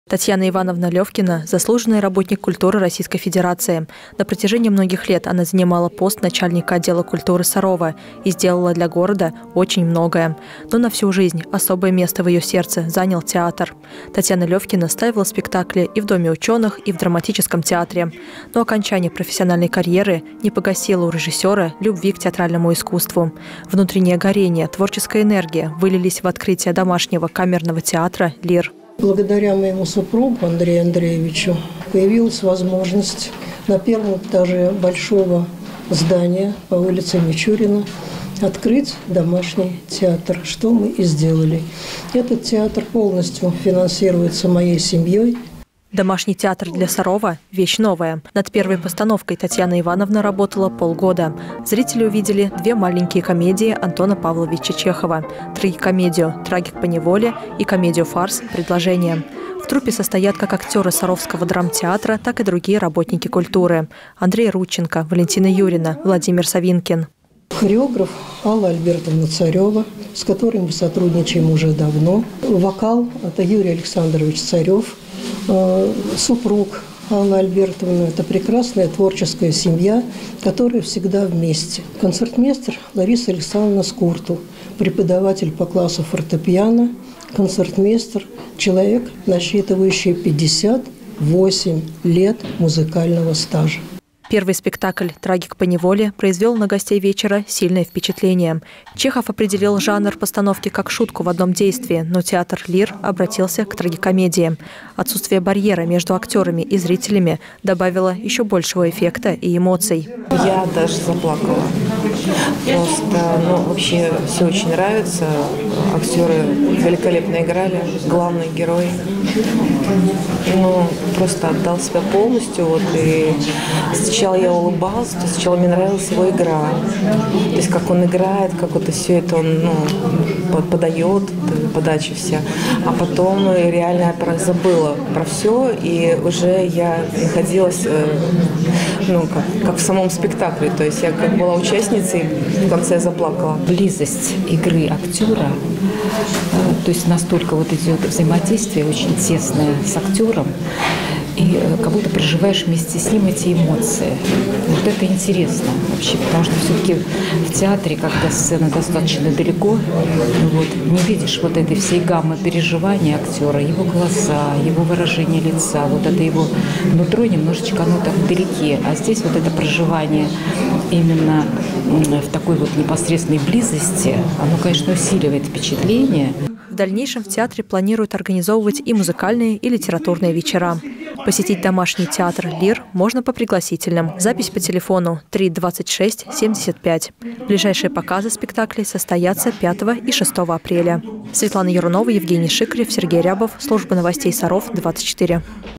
Татьяна Ивановна Левкина – заслуженный работник культуры Российской Федерации. На протяжении многих лет она занимала пост начальника отдела культуры Сарова и сделала для города очень многое. Но на всю жизнь особое место в ее сердце занял театр. Татьяна Левкина ставила спектакли и в Доме ученых, и в драматическом театре. Но окончание профессиональной карьеры не погасило у режиссера любви к театральному искусству. Внутреннее горение, творческая энергия вылились в открытие домашнего камерного театра «Лир». Благодаря моему супругу Андрею Андреевичу появилась возможность на первом этаже большого здания по улице Мичурина открыть домашний театр, что мы и сделали. Этот театр полностью финансируется моей семьей. Домашний театр для Сарова – вещь новая. Над первой постановкой Татьяна Ивановна работала полгода. Зрители увидели две маленькие комедии Антона Павловича Чехова – трагикомедию «Трагик поневоле» и комедию-фарс «Предложение». В труппе состоят как актеры Саровского драмтеатра, так и другие работники культуры – Андрей Рудченко, Валентина Юрина, Владимир Савинкин. Хореограф Алла Альбертовна Царева, с которой мы сотрудничаем уже давно. Вокал – это Юрий Александрович Царев. Супруг Алла Альбертовна – это прекрасная творческая семья, которая всегда вместе. Концертмейстер Лариса Александровна Скурту, преподаватель по классу фортепиано, концертмейстер, человек, насчитывающий 58 лет музыкального стажа. Первый спектакль «Трагик поневоле» произвел на гостей вечера сильное впечатление. Чехов определил жанр постановки как шутку в одном действии, но театр «Лир» обратился к трагикомедии. Отсутствие барьера между актерами и зрителями добавило еще большего эффекта и эмоций. Я даже заплакала. Просто, вообще все очень нравится. Актеры великолепно играли, главный герой. Просто отдал себя полностью. И сначала я улыбалась, сначала мне нравилась его игра. То есть как он играет, как все это он подает, подача вся. А потом реально я забыла про все, и уже я находилась как в самом спектакле. То есть я как была участницей, в конце заплакала. Близость игры актера, то есть настолько идет взаимодействие очень тесное с актером, и как будто проживаешь вместе с ним эти эмоции. Вот это интересно вообще, потому что все-таки в театре, когда сцена достаточно далеко, не видишь этой всей гаммы переживаний актера, его глаза, его выражение лица, это его нутро немножечко оно так вдалеке. А здесь это проживание именно в такой непосредственной близости, оно, конечно, усиливает впечатление. В дальнейшем в театре планируют организовывать и музыкальные, и литературные вечера. Посетить домашний театр «Лир» можно по пригласительным. Запись по телефону 3 26 75. Ближайшие показы спектаклей состоятся 5 и 6 апреля. Светлана Ярунова, Евгений Шикарев, Сергей Рябов. Служба новостей Саров, 24.